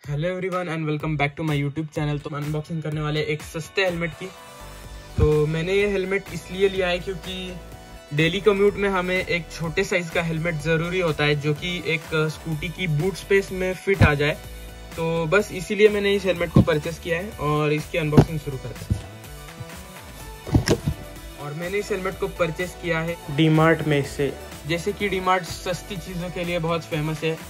Hello everyone and welcome back to my YouTube channel. तो हम unboxing करने वाले एक सस्ते हेलमेट की। तो मैंने ये हेलमेट इसलिए लिया है क्योंकि डेली कम्यूट में हमें एक छोटे साइज का हेलमेट ज़रूरी होता है जो कि एक स्कूटी की बूट स्पेस में फिट आ जाए। तो बस इसीलिए मैंने इस हेलमेट को परचेस किया है और इसकी अनबॉक्सिंग शुरू करते हैं। और मैंने इस हेलमेट को परचेस किया है डीमार्ट में से। जैसे कि डीमार्ट सस्ती चीज़ों के लिए बहुत फेमस है।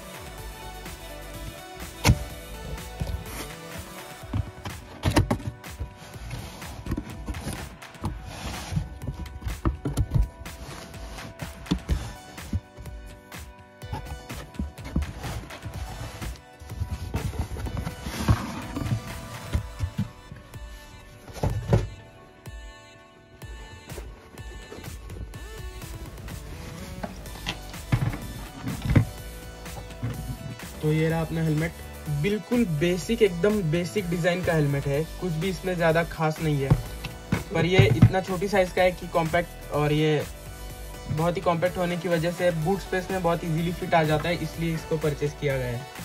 तो ये रहा अपना हेलमेट। बिल्कुल बेसिक, एकदम बेसिक डिज़ाइन का हेलमेट है, कुछ भी इसमें ज़्यादा खास नहीं है। पर ये इतना छोटी साइज़ का है कि कॉम्पैक्ट, और ये बहुत ही कॉम्पैक्ट होने की वजह से बूट स्पेस में बहुत इजीली फिट आ जाता है, इसलिए इसको परचेस किया गया है।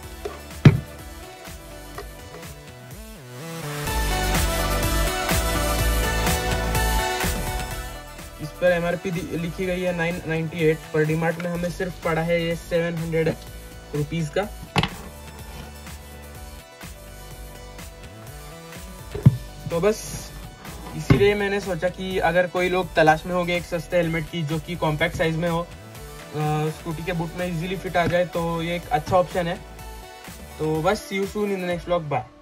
इस पर MRP लिखी गई है 998, पर डीमार्ट में हमें सिर्फ पड़ा है ये 700 रुपीज़ का। तो बस इसीलिए मैंने सोचा कि अगर कोई लोग तलाश में होंगे एक सस्ते हेलमेट की जो कि कॉम्पैक्ट साइज में हो, स्कूटी के बूट में इजीली फिट आ जाए, तो ये एक अच्छा ऑप्शन है। तो बस see you soon in the next vlog. Bye.